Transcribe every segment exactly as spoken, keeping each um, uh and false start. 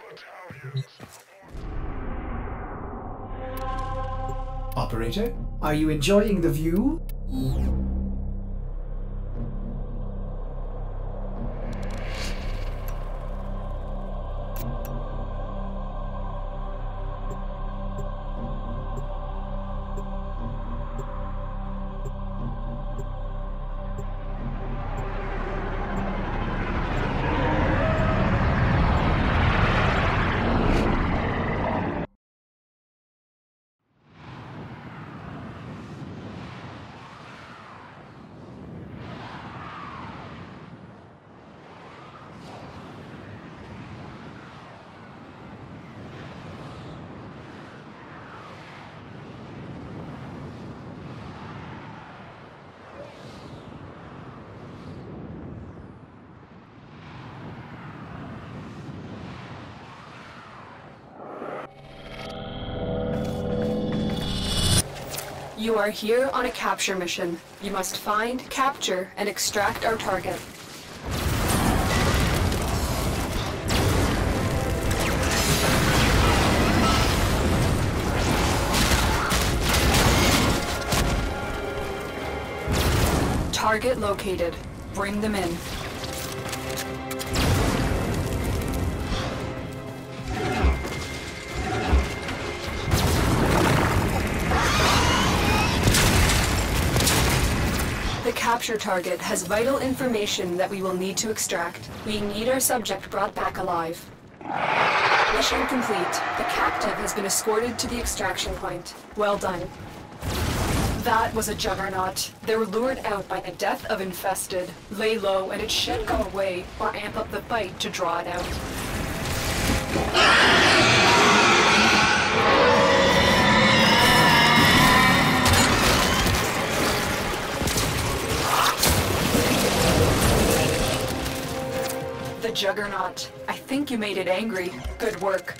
Operator, are you enjoying the view? You are here on a capture mission. You must find, capture, and extract our target. Target located. Bring them in. The capture target has vital information that we will need to extract. We need our subject brought back alive. Mission complete. The captive has been escorted to the extraction point. Well done. That was a juggernaut. They were lured out by the death of Infested. Lay low and it should go away, or amp up the fight to draw it out. The Juggernaut. I think you made it angry. Good work.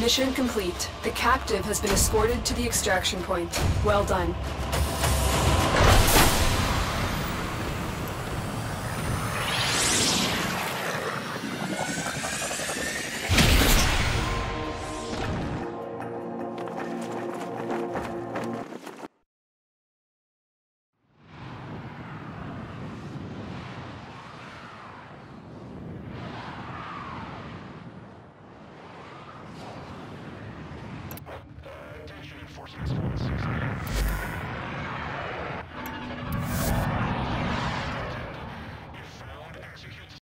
Mission complete. The captive has been escorted to the extraction point. Well done.